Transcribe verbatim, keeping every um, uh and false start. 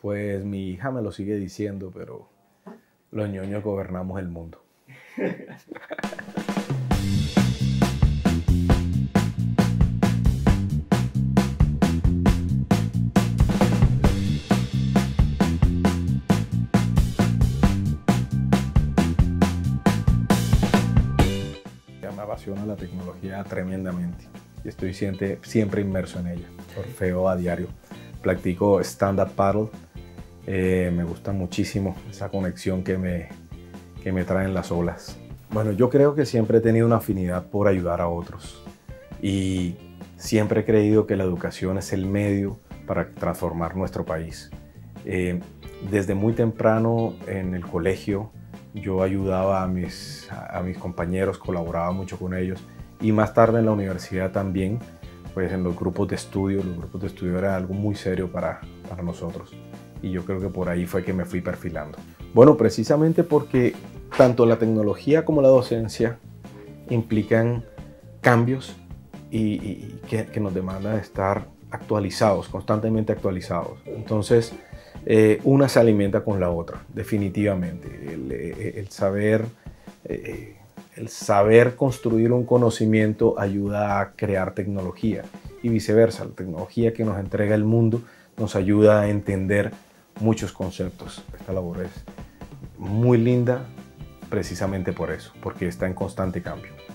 Pues mi hija me lo sigue diciendo, pero los ñoños gobernamos el mundo. Me apasiona la tecnología tremendamente y estoy siempre, siempre inmerso en ella, surfeo a diario. Practico stand-up paddle, eh, me gusta muchísimo esa conexión que me, que me traen las olas. Bueno, yo creo que siempre he tenido una afinidad por ayudar a otros y siempre he creído que la educación es el medio para transformar nuestro país. Eh, desde muy temprano en el colegio yo ayudaba a mis, a mis compañeros, colaboraba mucho con ellos y más tarde en la universidad también, pues en los grupos de estudio, los grupos de estudio era algo muy serio para, para nosotros y yo creo que por ahí fue que me fui perfilando. Bueno, precisamente porque tanto la tecnología como la docencia implican cambios y, y que, que nos demandan estar actualizados, constantemente actualizados. Entonces, Eh, una se alimenta con la otra, definitivamente. El, el, saber, eh, el saber construir un conocimiento ayuda a crear tecnología y viceversa. La tecnología que nos entrega el mundo nos ayuda a entender muchos conceptos. Esta labor es muy linda precisamente por eso, porque está en constante cambio.